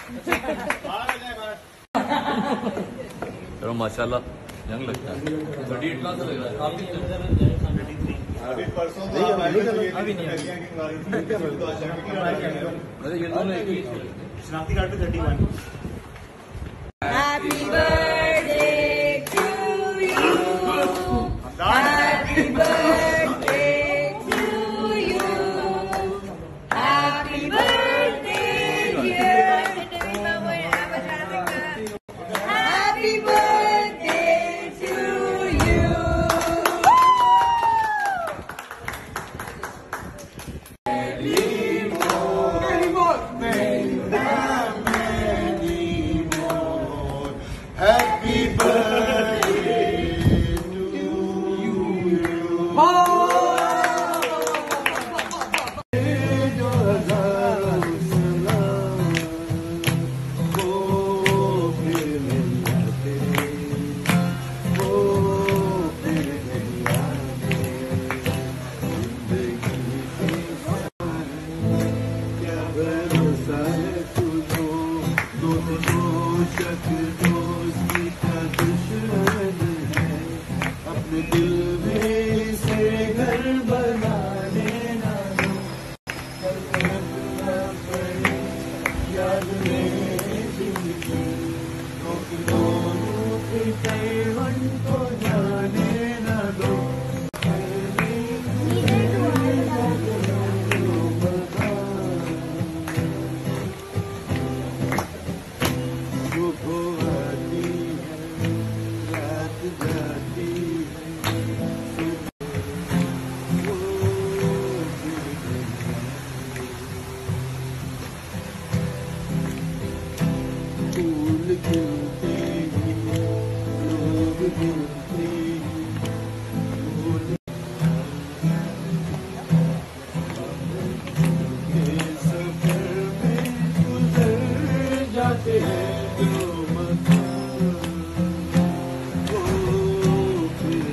चलो माशाल्लाह यंग लगता है। 38 क्लास लग रहा है काफी। अरे ये दोनों एक ही शनाख्ती कार्ड पे 31। Happy birthday to you. Happy birthday to you. Happy birthday dear. Happy birthday to you. Happy birthday to you. अपने दिल में से घर बनाने ना दो, याद में जिंदगी दोनों के पैवन को जाने ना दो। फूल खिलते हैं, लोग मिलते हैं, ये सफर में गुजर जाते हैं जो मकान, वो फिर